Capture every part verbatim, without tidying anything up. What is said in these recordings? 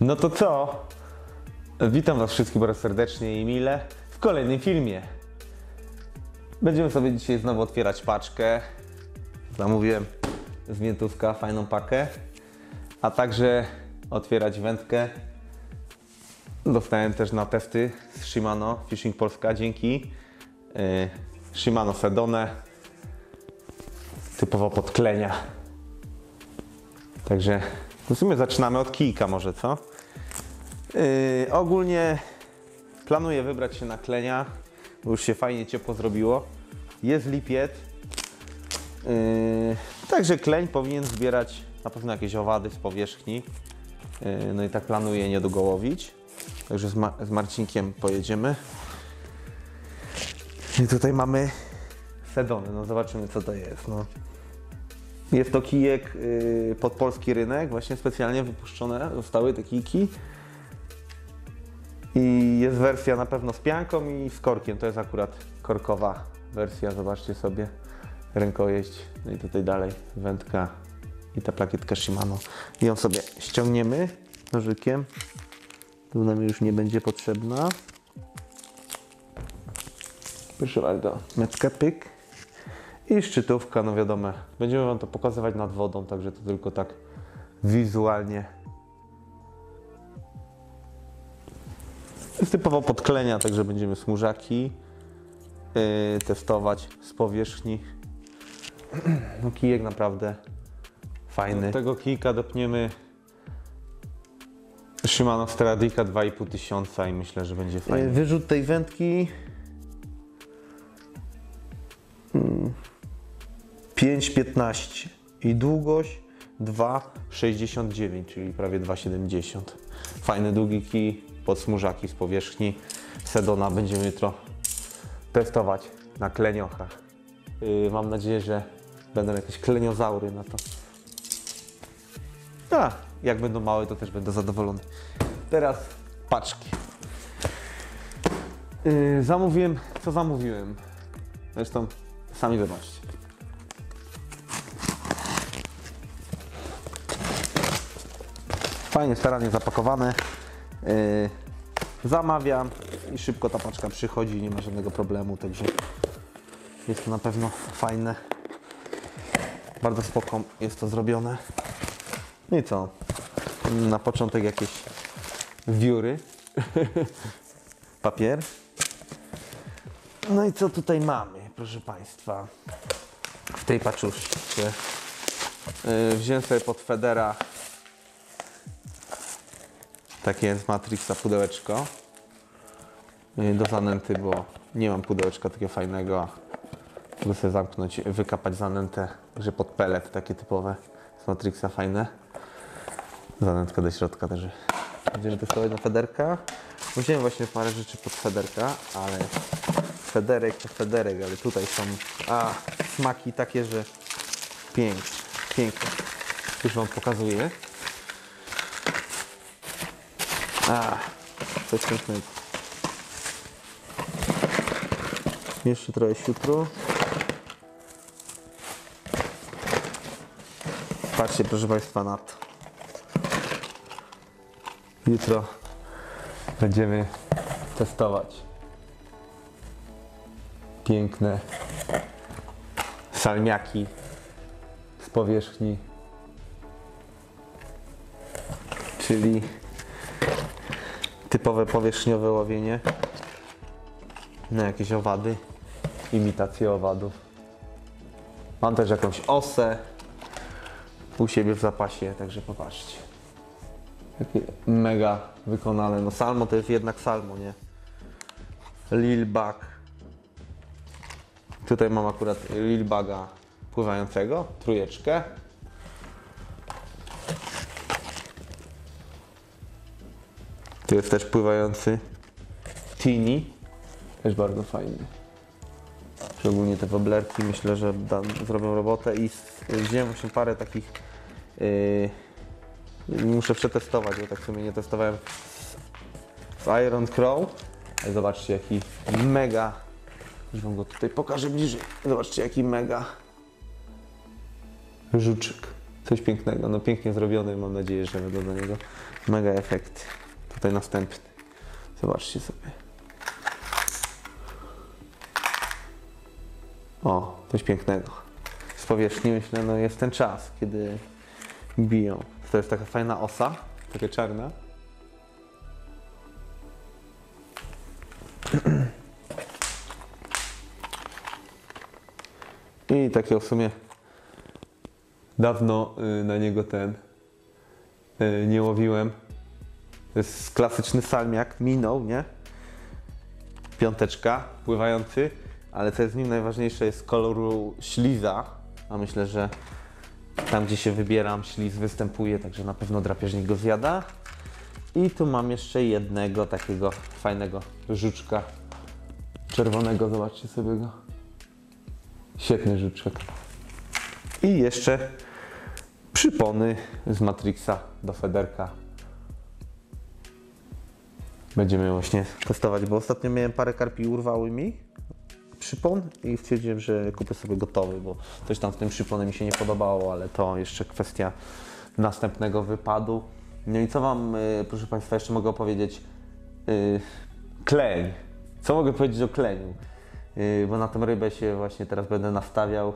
No to co? Witam Was wszystkich bardzo serdecznie i mile w kolejnym filmie. Będziemy sobie dzisiaj znowu otwierać paczkę. Zamówiłem z Miętówka fajną pakę, a także otwierać wędkę. Dostałem też na testy z Shimano Fishing Polska, dzięki. Yy, Shimano Sedone, typowo podklenia. Także w sumie zaczynamy od kijka może, co? Yy, ogólnie planuję wybrać się na klenia, bo już się fajnie ciepło zrobiło. Jest lipiec. Yy, także kleń powinien zbierać na pewno jakieś owady z powierzchni. Yy, no i tak planuję niedługo łowić. Także z, Ma z Marcinkiem pojedziemy. I tutaj mamy Sedony, no zobaczymy co to jest. No. Jest to kijek yy, pod polski rynek, właśnie specjalnie wypuszczone zostały te kijki. I jest wersja na pewno z pianką i z korkiem, to jest akurat korkowa wersja, zobaczcie sobie, rękojeść, no i tutaj dalej wędka i ta plakietka Shimano. I ją sobie ściągniemy nożykiem, to nam już nie będzie potrzebna. Proszę bardzo, meczka pyk. I szczytówka, no wiadomo, będziemy Wam to pokazywać nad wodą, także to tylko tak wizualnie. Jest typowo podklenia, także będziemy smużaki yy, testować z powierzchni. No kijek naprawdę fajny. Do tego kijka dopniemy Shimano Stradica dwa i pół tysiąca i myślę, że będzie fajny. Wyrzut tej wędki pięć piętnaście i długość dwa sześćdziesiąt dziewięć, czyli prawie dwa siedemdziesiąt. Fajny długi kij pod smużaki z powierzchni Sedona. Będziemy jutro testować na kleniochach. Yy, mam nadzieję, że będą jakieś kleniozaury na to. A, jak będą małe, to też będę zadowolony. Teraz paczki. Yy, zamówiłem, co zamówiłem? Zresztą sami zobaczcie. Fajnie, starannie zapakowane. Yy, zamawiam i szybko ta paczka przychodzi, nie ma żadnego problemu, także jest to na pewno fajne. Bardzo spoko jest to zrobione. No i co? Na początek jakieś wióry. Papier. No i co tutaj mamy, proszę Państwa? W tej paczuszce yy, wziąłem sobie pod Federa takie z Matrixa pudełeczko do zanęty, bo nie mam pudełeczka takiego fajnego, żeby sobie zamknąć, wykapać zanętę, że pod pelet takie typowe z Matrixa fajne. Zanętka do środka też. Będziemy testować na federka. Wziąłem właśnie parę rzeczy pod federka, ale federek to federek, ale tutaj są a, smaki takie, że piękne, piękne. Już Wam pokazuję. A, coś pięknego. Jeszcze trochę siutru. Patrzcie, proszę Państwa, na to. Jutro będziemy testować piękne salmiaki z powierzchni, czyli typowe powierzchniowe łowienie na jakieś owady, imitacje owadów. Mam też jakąś osę u siebie w zapasie, także popatrzcie. Takie mega wykonane. No salmo to jest jednak salmo, nie? Lilbag. Tutaj mam akurat lilbaga pływającego, trójeczkę. Tu jest też pływający Tini, też bardzo fajny. Szczególnie te woblerki, myślę, że da, zrobią robotę i wziąłem właśnie parę takich, yy, muszę przetestować, bo tak sobie nie testowałem z, z Iron Crow. Ale zobaczcie jaki mega, już Wam go tutaj pokażę bliżej, zobaczcie jaki mega żuczek. Coś pięknego, no pięknie zrobiony, mam nadzieję, że będą na niego mega efekty. Tutaj następny. Zobaczcie sobie. O, coś pięknego. Z powierzchni myślę, no jest ten czas, kiedy biją. To jest taka fajna osa, taka czarna. I takiego w sumie dawno y, na niego ten y, nie łowiłem. To jest klasyczny salmiak, minął, nie? Piąteczka, pływający, ale co jest w nim najważniejsze, jest koloru śliza, a myślę, że tam gdzie się wybieram śliz występuje, także na pewno drapieżnik go zjada. I tu mam jeszcze jednego takiego fajnego żuczka czerwonego, zobaczcie sobie go. Świetny żuczek. I jeszcze przypony z Matrixa do federka. Będziemy właśnie testować, bo ostatnio miałem parę karpi, urwały mi przypon i stwierdziłem, że kupię sobie gotowy, bo coś tam w tym przyponie mi się nie podobało, ale to jeszcze kwestia następnego wypadu. No i co Wam, proszę Państwa, jeszcze mogę opowiedzieć? Yy, kleń. Co mogę powiedzieć o kleniu? Yy, bo na tę rybę się właśnie teraz będę nastawiał.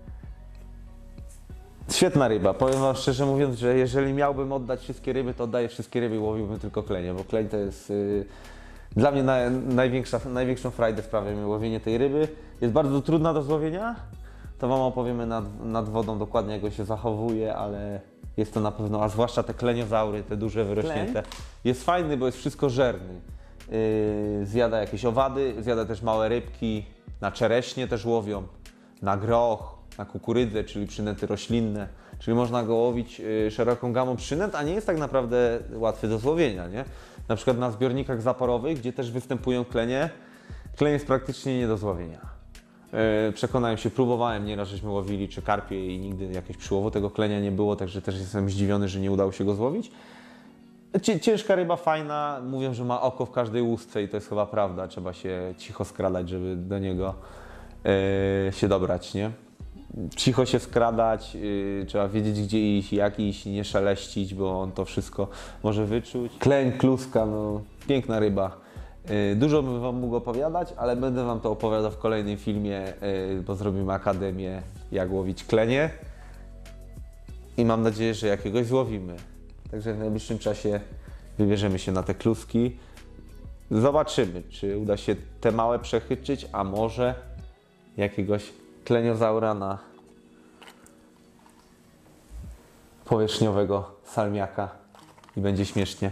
Świetna ryba. Powiem Wam szczerze mówiąc, że jeżeli miałbym oddać wszystkie ryby, to oddaję wszystkie ryby i łowiłbym tylko klenie, bo kleń to jest yy, dla mnie na, największa, największą frajdę sprawia mi łowienie tej ryby. Jest bardzo trudna do złowienia. To Wam opowiemy nad, nad wodą dokładnie, jak go się zachowuje, ale jest to na pewno, a zwłaszcza te kleniozaury, te duże wyrośnięte. Kleń? Jest fajny, bo jest wszystko żerny. Yy, zjada jakieś owady, zjada też małe rybki, na czereśnie też łowią, na groch, na kukurydzę, czyli przynęty roślinne. Czyli można go łowić yy, szeroką gamą przynęt, a nie jest tak naprawdę łatwy do złowienia, nie? Na przykład na zbiornikach zaporowych, gdzie też występują klenie, kleń jest praktycznie nie do złowienia. Yy, przekonałem się, próbowałem, nieraz żeśmy łowili czy karpie i nigdy jakiegoś przyłowu tego klenia nie było, także też jestem zdziwiony, że nie udało się go złowić. Ciężka ryba, fajna, mówią, że ma oko w każdej łusce i to jest chyba prawda, trzeba się cicho skradać, żeby do niego yy, się dobrać, nie? Cicho się skradać, yy, trzeba wiedzieć gdzie iść, jak iść, nie szeleścić, bo on to wszystko może wyczuć. Kleń, kluska, no piękna ryba. Yy, dużo bym Wam mógł opowiadać, ale będę Wam to opowiadał w kolejnym filmie, yy, bo zrobimy akademię, jak łowić klenie i mam nadzieję, że jakiegoś złowimy. Także w najbliższym czasie wybierzemy się na te kluski. Zobaczymy, czy uda się te małe przechyczyć, a może jakiegoś kleniozaura na powierzchniowego salmiaka i będzie śmiesznie.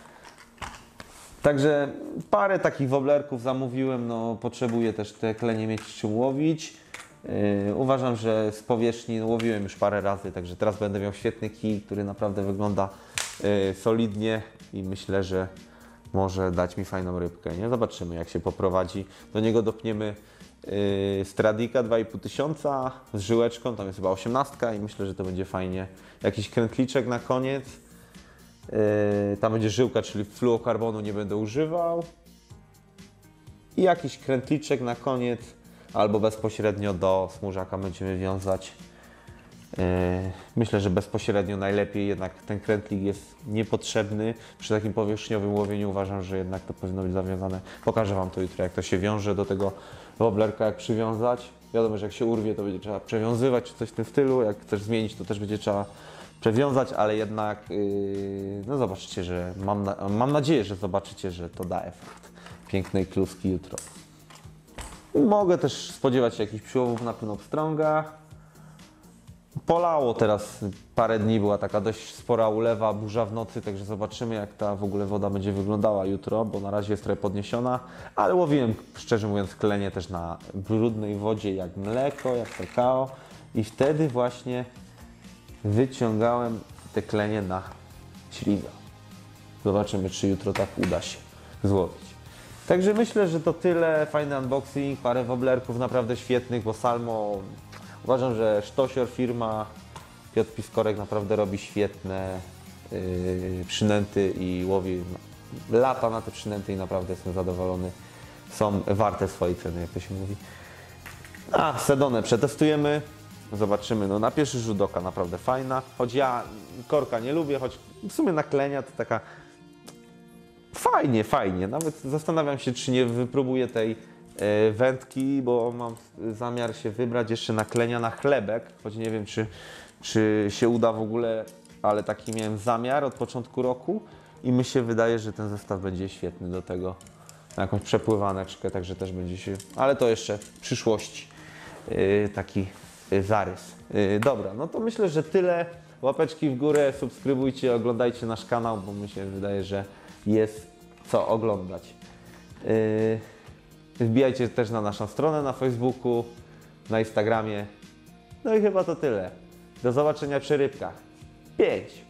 Także parę takich woblerków zamówiłem, no potrzebuję też te klenie mieć z czym łowić. Yy, uważam, że z powierzchni no, łowiłem już parę razy, także teraz będę miał świetny kij, który naprawdę wygląda yy, solidnie i myślę, że może dać mi fajną rybkę, nie? Zobaczymy, jak się poprowadzi. Do niego dopniemy yy, Stradika dwa i pół tysiąca z żyłeczką, tam jest chyba osiemnastka i myślę, że to będzie fajnie. Jakiś krętliczek na koniec. Yy, tam będzie żyłka, czyli fluokarbonu nie będę używał. I jakiś krętliczek na koniec, albo bezpośrednio do smużaka będziemy wiązać. Yy, myślę, że bezpośrednio najlepiej, jednak ten krętlik jest niepotrzebny. Przy takim powierzchniowym łowieniu uważam, że jednak to powinno być zawiązane. Pokażę Wam to jutro, jak to się wiąże do tego woblerka, jak przywiązać. Wiadomo, że jak się urwie, to będzie trzeba przewiązywać, czy coś w tym stylu. Jak chcesz zmienić, to też będzie trzeba przewiązać, ale jednak yy, no zobaczycie, że mam, na, mam nadzieję, że zobaczycie, że to da efekt pięknej kluski jutro. Mogę też spodziewać się jakichś przyłowów na Pnopstronga. Polało teraz parę dni, była taka dość spora ulewa, burza w nocy, także zobaczymy, jak ta w ogóle woda będzie wyglądała jutro, bo na razie jest trochę podniesiona, ale łowiłem, szczerze mówiąc, klenie też na brudnej wodzie, jak mleko, jak kakao i wtedy właśnie wyciągałem te klenie na śliza. Zobaczymy, czy jutro tak uda się złowić. Także myślę, że to tyle. Fajny unboxing, parę woblerków naprawdę świetnych, bo Salmo, uważam, że Sztosior firma, Piotr Piskorek naprawdę robi świetne yy, przynęty i łowi lata na te przynęty i naprawdę jestem zadowolony. Są warte swojej ceny, jak to się mówi. A, Sedonę przetestujemy Zobaczymy. No na pierwszy rzut oka naprawdę fajna. Choć ja korka nie lubię, choć w sumie naklenia to taka fajnie, fajnie. Nawet zastanawiam się, czy nie wypróbuję tej e, wędki, bo mam zamiar się wybrać jeszcze naklenia na chlebek, choć nie wiem, czy, czy się uda w ogóle, ale taki miałem zamiar od początku roku i mi się wydaje, że ten zestaw będzie świetny do tego. Na jakąś przepływaneczkę, także też będzie się... Ale to jeszcze w przyszłości. Yy, taki yy, zarys. Yy, dobra, no to myślę, że tyle. Łapeczki w górę, subskrybujcie, oglądajcie nasz kanał, bo mi się wydaje, że jest co oglądać. Yy, wbijajcie też na naszą stronę na Facebooku, na Instagramie. No i chyba to tyle. Do zobaczenia przy rybkach. Pięć!